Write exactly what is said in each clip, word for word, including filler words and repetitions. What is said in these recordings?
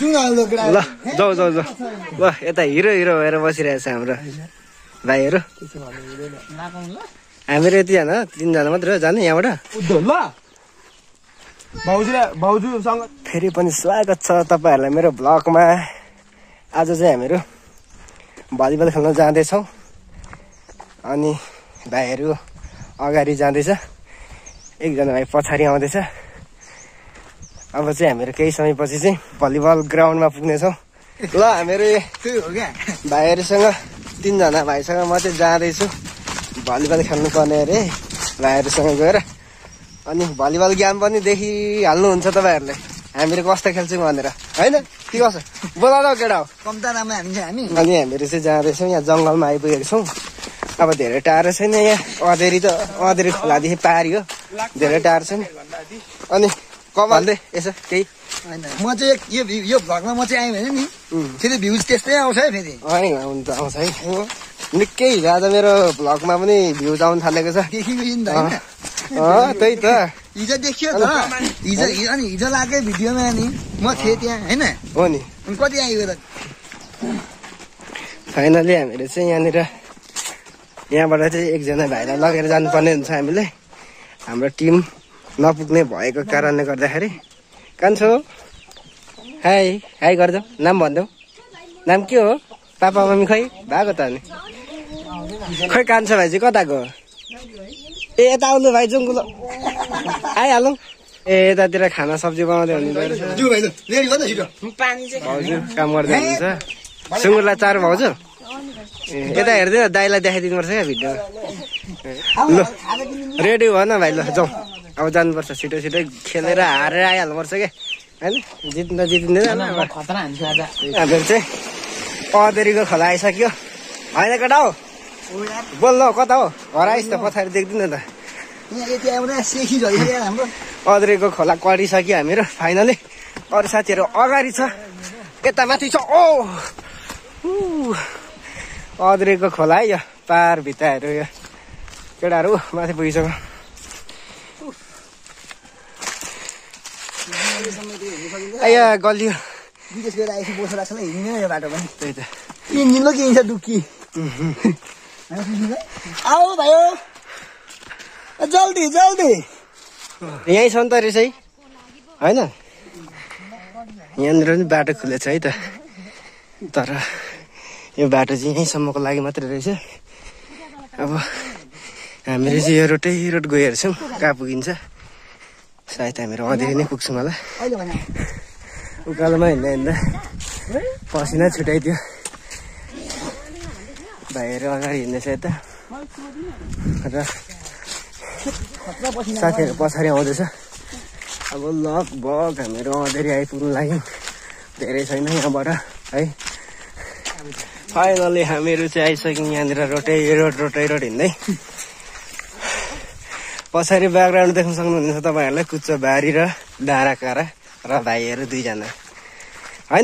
ल जाऊ जाऊ जाऊ ल यता हिरो हिरो भएर बसिरहेछ हाम्रो भाइहरू हामीहरू यतिजना तिनजना मात्र जाने यहाँबाट ल भाउजूले भाउजूसँग फेरि पनि स्वागत छ तपाईँहरूलाई मेरो ब्लगमा। आज चाहिँ हामीहरू भलिबल खेल्न जाँदैछौँ अनि भाइहरू अगाडि जाँदैछ, एकजना भाइ पछाडि आउँदैछ। अब चाहिँ हामीहरू केही समयपछि चाहिँ भलिबल ग्राउन्डमा पुग्नेछौँ। ल हामीहरू भाइहरूसँग तिनजना भाइसँग म चाहिँ जाँदैछु भलिबल खेल्नु पर्ने अरे भाइहरूसँग गएर। अनि भलिबल गेम पनि देखिहाल्नुहुन्छ तपाईँहरूले हामीहरू कस्तो खेल्छौँ भनेर, होइन के कसो बोला न केटा हो कम्तारामा हामी हामी अनि हामीहरू चाहिँ जाँदैछौँ। यहाँ जङ्गलमा आइपुगेको छौँ। अब धेरै टाढो छैन, यहाँ अँधेरी त अँधेरी खोलादेखि पारी हो, धेरै टाढो छैन। अनि कमाल्दै यसो केही होइन म चाहिँ यो यो भ्लगमा म चाहिँ आएँ भने नि फेरि भ्युज त्यस्तै आउँछ है फेरि। होइन हुन त आउँछ है, निकै हिजो मेरो भ्लगमा पनि भ्युज आउनु थालेको छ। देखिएको नि त होइन त्यही त हिजो देखियो त हिजो अनि हिजो लाग्यो भिडियोमा नि म थिएँ त्यहाँ होइन हो नि। अनि कति आइगयो त फाइनली हामीले चाहिँ यहाँनिर यहाँबाट चाहिँ एकजना भाइलाई लगेर जानुपर्ने हुन्छ हामीले, हाम्रो टिम नपुग्ने भएको कारणले गर्दाखेरि। कान्छो हाई हाई गरिदेऊ, नाम भनिदेऊ, नाम के हो? पापा मम्मी खै भएको त अनि खै कान्छो भाइ चाहिँ कताको? ए यता आउनु भाइ जाउँ ल आइहालौँ। ए यतातिर खाना सब्जी बनाउँदै हुनुहुन्छ, भाउजू काम गर्दै हुनुहुन्छ। सुँगुरलाई चारो भाउजू ए यता हेर्दै दाइलाई देखाइदिनु पर्छ क्या भिडियो। ल रेडी भयो न भाइ, ल जाउँ अब जानुपर्छ छिटो छिटो खेलेर हारेर आइहाल्नुपर्छ क्या, होइन जित्न जितिँदैन। हामीहरू चाहिँ अँधेरीको खोला आइसक्यो होइन केटा हो, बोल्नु कता हो? हराइस् त पछाडि देख्दिन त। अँधेरीको खोला कटिसक्यो हामीहरू फाइनली। अरू साथीहरू अगाडि छ, यता माथि छ। ओ अँधेरीको खोला है यो पार भित्ताहरू, यो केटाहरू माथि पुगिसक्यो। आया गलियो विदेश गएर आएपछि बोसो लाग्छ हिँड्ने यो बाटो पनि। त्यही त इन्जिनको के हिँड्छ डुक्की। आऊ भाइ जल्दी जल्दी यहीँ छ नि त रहेछ है, होइन यहाँनिर पनि बाटो खुलेछ है त, तर यो बाटो चाहिँ यहीँसम्मको लागि मात्रै रहेछ। अब हामीले चाहिँ यो रोटै रोड गयो हेर्छौँ कहाँ पुगिन्छ। सायद हामीहरू अँधेरी नै पुग्छौँ होला। उकालोमा हिँड्दा हिँड्दा पसिना छुट्याइदियो, भाइहरू अगाडि हिँड्दैछ यता र साथीहरू पछाडि आउँदैछ। अब लगभग हामीहरू अँधेरी आइपुग्नु लाग्यौँ, धेरै छैन यहाँबाट है। फाइनली हामीहरू चाहिँ आइसक्यौँ यहाँनिर रोटै रोड रोटै रोड हिँड्दै। पछाडि ब्याकग्राउन्ड देख्न सक्नुहुनेछ तपाईँहरूलाई, कुच्चो बारी र डाँडाकाँडा र भाइहरू दुईजना, होइन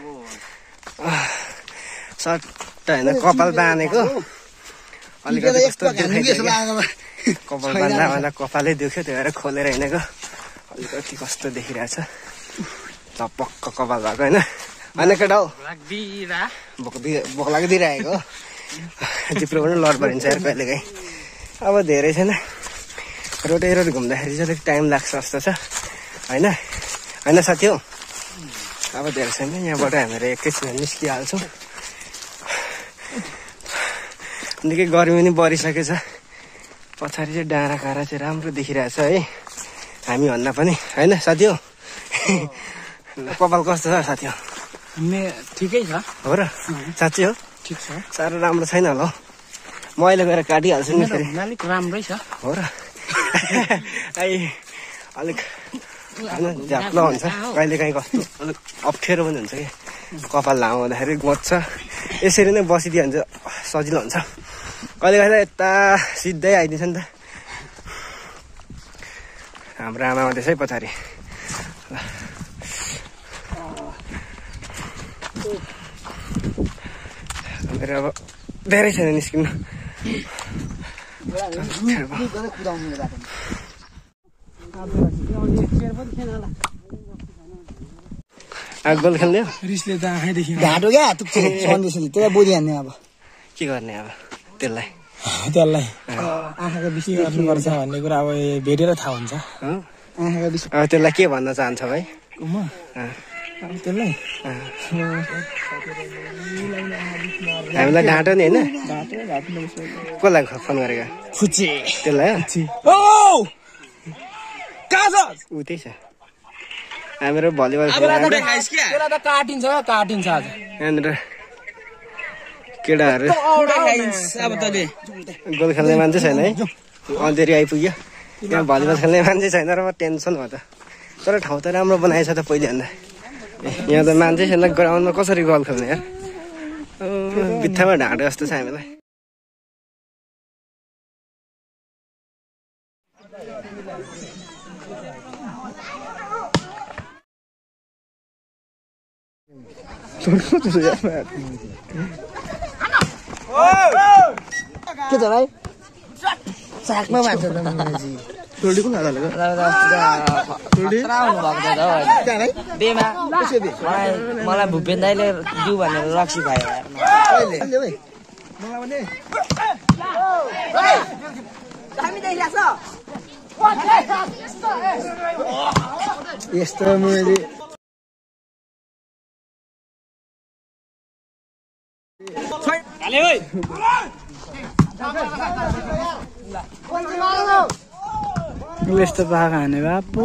सट्ट होइन कपाल बाँधेको अलिकति कस्तो कपाल बाँध्दा बाँध्दा कपालै दुख्यो, त्यही भएर खोलेर हिँडेको अलिकति कस्तो देखिरहेछ, चपक्क कपाल भएको होइन। होइन केटा हो भोक भोक लागिदिइरहेको जिप्रो पनि लड परिन्छ यार कहिले काहीँ। अब धेरै छैन, रोटै रोड घुम्दाखेरि चाहिँ अलिक टाइम लाग्छ जस्तो छ, होइन होइन साथी हो। अब धेरै छैन, यहाँबाट हामीहरू एकैछिन निस्किहाल्छौँ। निकै गर्मी पनि बढिसकेको छ, पछाडि चाहिँ डाँडाकाँडा चाहिँ राम्रो देखिरहेछ है हामीभन्दा पनि, होइन साथी हो। कपाल कस्तो छ साथी हो? ठिकै छ हो र साँच्चै हो? ठिक छ, साह्रो राम्रो छैन होला हौ, म अहिले गएर काटिहाल्छु नि फेरि। अलिक राम्रै छ हो र आई अलिक होइन झ्याप्लो हुन्छ कहिले काहीँ, कस्तो अलिक अप्ठ्यारो पनि हुन्छ कि कपाल लामो हुँदाखेरि गोच्छ, यसरी नै बसिदियो भने चाहिँ सजिलो हुन्छ। कहिले कहिले यता सिधै आइदिन्छ नि त। हाम्रो आमा आउँदैछ है पछाडि। मेरो अब धेरै छैन निस्किनु। अब गोल खेल्ने हो रिसले त आँखादेखि घाटो क्या तुक्छ सन्देशले त्यसलाई बोधी हान्ने अब के गर्ने अब त्यसलाई त्यसलाई आँखाको विषय गर्नुपर्छ भन्ने कुरा अब भेटेर थाहा हुन्छ आँखाको विषय अब त्यसलाई के भन्न चाहन्छ भाइ म त्यसलाई हामीलाई ढाँटो नि होइन कसलाई फोन गरेको फुच्चे त्यसलाई ओ कहाँ छ ऊ त्यही छ हाम्रो भलिबल त्यसलाई त काटिन्छ काटिन्छ आज यहाँनिर केटाहरू अब तले गोल खेल्ने मान्छे छैन है अँधेरी आइपुग्यो यहाँ भलिबल खेल्ने मान्छे छैन र म टेन्सन भयो त तर ठाउँ त राम्रो बनाएछ त पहिलेभन्दा यहाँ त मान्छे छैन ग्राउन्डमा कसरी गोल खेल्ने यार बित्थामा ढाँटो जस्तो छ हामीलाई के छ भाइ सागमा मान्छ त टोल्डी कुन हाल्दा मलाई भूपेन दाइले दिउ भनेर रक्सी भयो यस्तो मैले यस्तो पाएको हाने बापु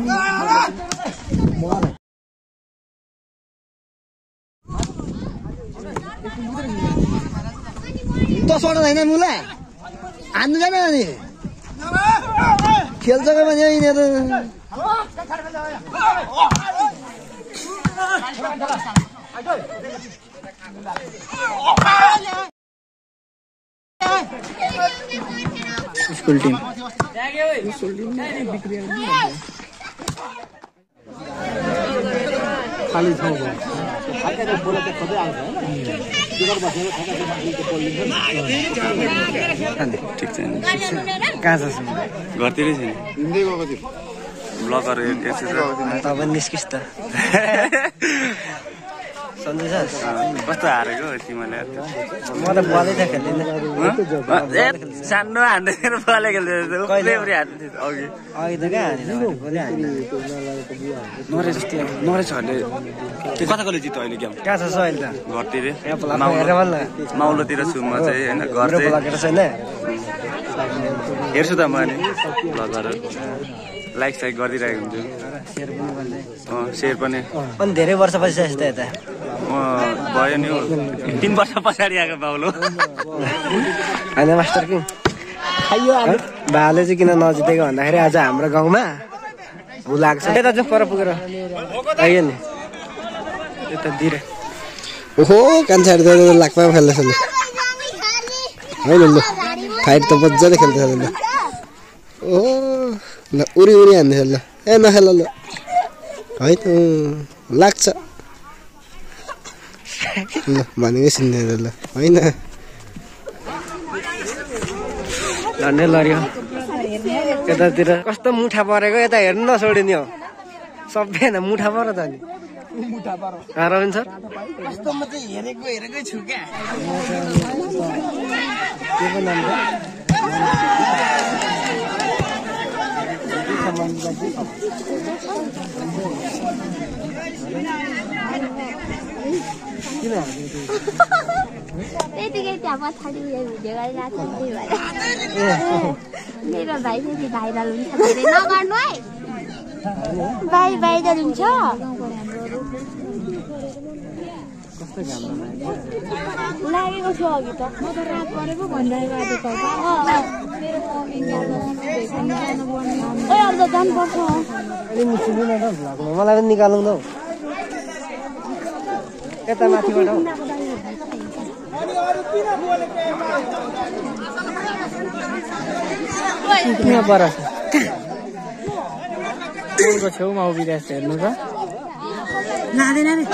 दसवटा होइन मुला हान्नु जान नि खेल्छ भने यिनीहरू स्कुल टिम खाली ठाउँ भयो ठिक छैन कहाँ छ घरतिरै छैन ब्लगहरू तपाईँ निस्किस् त सन्देश कस्तो हारेको तिमीले म त बलै त खेल्दिनँ सानो हान्दैन बलै खेल्दै अघि अघि त कहाँ हानेन गोलै हानेन नरेश नरेशहरूले कता कसले जित्यो अहिले गेम कहाँ छ अहिले त घरतिरै हेरेर भन् न माउलोतिर छु म चाहिँ होइन घर मेरो चाहिँ ब्लगहरू छैन हेर्छु त म नि ब्लगहरू लाइक साइक गरिदिरहेको हुन्छु सेयर पनि अनि धेरै वर्षपछि चाहिँ यस्तो यता म भयो नि तिन वर्ष पछाडि आएको बाउलो होइन मास्टर कि भाले चाहिँ किन नजितेको भन्दाखेरि आज हाम्रो गाउँमा ऊ लाग्छ यता चाहिँ पर पुगेर आइयो नि यता दिएर ओहो कान्छाहरू त लाग्पा खेल्दैछ ल होइन ल फाइट त मजाले खेल्दैछ ल ओहो ल उरी उरी हान्दैछ ल ए नखेल ल है त लाग्छ ल भनेकै सुन्दैन ल होइन झन्डै लड्यो यतातिर कस्तो मुठा परेको यता हेर्नु नछोडिने हो सबै होइन मुठा पऱ्यो त नि रविन सर हेरेको हेरेकै छु क्या के पो नाम त्यतिकै त्यहाँ पछाडि उयो भिडियो गरिरहेको छ त्यही भएर मेरो भाइ फेरि भाइरल हुन्छ धेरै नगर्नु है भाइ भाइरल हुन्छ लागेको थियो अघि त म त रात परेको भनिरहेको आज त ए अब त जानुपर्छ मलाई पनि निकालौँ न हौ यता माथिबाट हौ यहाँ पर पुलको छेउमा उभिरहेको छ हेर्नु त लाँदैन रे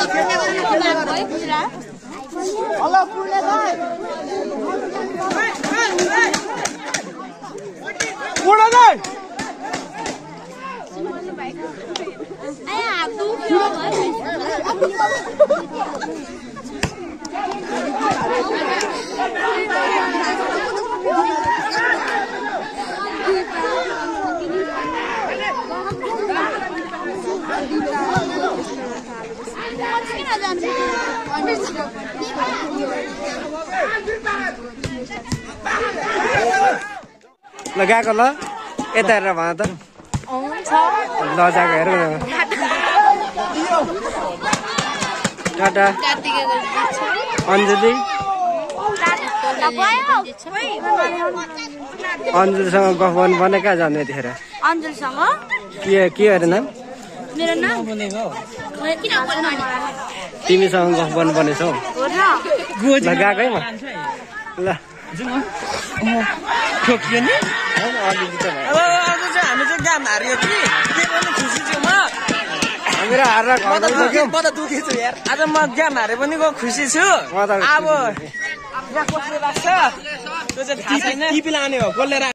ल गएको ल यता हेरेर भन त ल जाएको हेरौँ न टाटा अञ्जली अञ्जलीसँग गफ गर्नु पर्ने कहाँ जाने यतिखेर अञ्जलीसँग के के अरे नाम मेरो नाम तिमीसँग गफ गर्नुपर्ने छ हौ ल गएको है म ल ठोकियो नि अलिकति त भयो अब आज चाहिँ हामी चाहिँ गाम हार्यो कि के पनि खुसी छु म हामीहरू हारेर घर गइसक्यो म त दुखी छु यार आज म गाम हारे पनि को खुसी छु म त अब कसले लाग्छ त्यो चाहिँ थाहा छैन टिपी लाने हो कसले